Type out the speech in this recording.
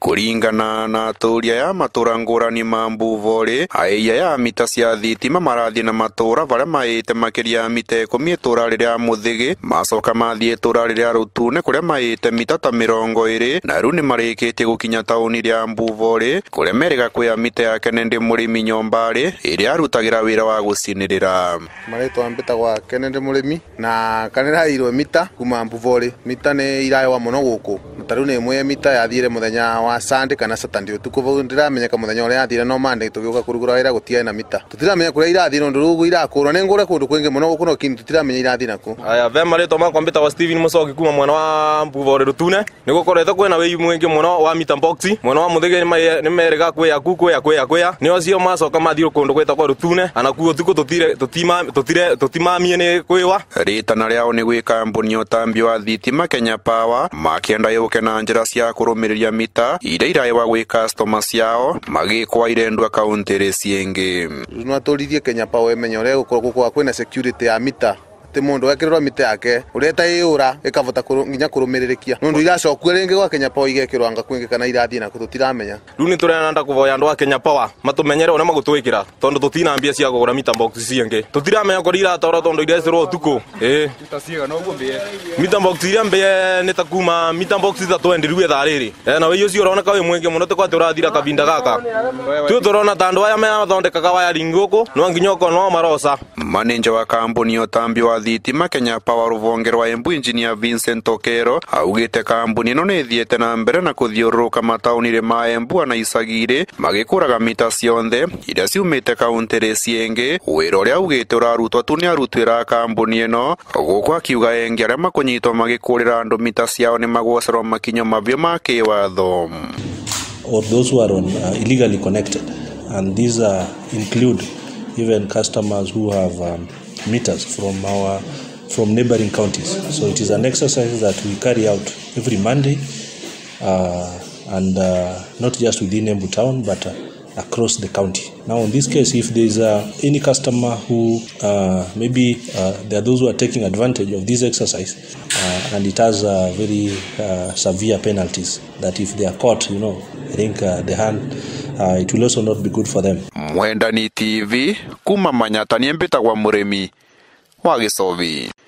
Kuringana na aturia ya matura ngurani ma Mbuvori, aiya ya mita cia thitima marathi na matura varia maite makiria mita 10 itura riria Muthigi, macoka mathie itura riria Rutune kuria maite mita ta 20 na riu ni marikitie gukinya tauni ria Mbuvori kuria meriga kwia mita ya Kennedy Murimi Nyombari iria arutagira wira wa gucinirira. Maretwa mbitagwa Kennedy Murimi na kanira irwe mita kuma Mbuvori. Mita ni irayo muno guku mutaru ni imwe mita yathire muthenya wa Sunday kana Saturday utuku vau ndiramenyeka muthenya uria yathire no Monday tugiuka kurugura wira gutia na mita tutiramenya kuria irathi no ndurugu irakurwa ni ngure kundu kwingi muno guku no kindu tutiramenya irathi naku. Aya ve maretwa makwa mbitagwa Steven Mucoki kuma mwena wa Mbuvori Rutune ni gukoretwo kwina wei mwingi muno wa mita box mwena wa Muthigi ni meriga kwia ni ocio macoka mathire kundu gwetagwa Rutune anakuo utuku tutimamie ni kwiwa ritana riao ni gwika kambuni utambi wa thitima Kenya Power makienda yuke na njira cia kurumiriria mita iria iraewa gwi customers ciao magikwa irendwa kauntiri ciengi. No atorithie Kenya Power emenye uria gukorwo kwina security ya mita te mundu wekirwa mita yake ureta iura ikavota nginya kurumiririkia nundu iracokua ringi gwa Kenya Power igekirwa anga kwingi kana irathie na kututiramenya. Riu ni turenda kuvoya andu a Kenya Power matumenyere uria magutwikira tondu tutina mbia cia kugura mita box ciengi tutiramenya kuri iratora tondu irecirwo utuku tutasiga no gumbie mita box iria mbia ni takuma mita box za twendirwe thariri na wei ucio uroneka wi mwingi muno tukwa turathira kavinda gaka tu turona tandu aya mathondekaga wiring guku no nginyoko no marosa. Manager wa kambuni utambi wa thitima Kenya Power ruvonge rwa Embu Engineer Vincent Okero augite kambuni ino ni thiete na mbere na kuthiururuka mataunire ma Embu na icagire magikuraga mita cionthe iria ciumite kauntiri ciengi wira uria augite urarutwa tu ni arutwira kambuni ino guku akiuga engi aria makunyitwo magikurira andu mita ciao ni magwocerwo makinyo mavio ma kiwatho. Or those who are illegally connected, and these include even customers who have meters from neighboring counties. So it is an exercise that we carry out every Monday, and not just within Embu town, but across the county. Now, in this case, if there is any customer who maybe there are those who are taking advantage of this exercise, and it has very severe penalties, that if they are caught, I think it will also not be good for them. Mwendani TV kuma Manyata ni mbitagwa Murimi wa Gicovi.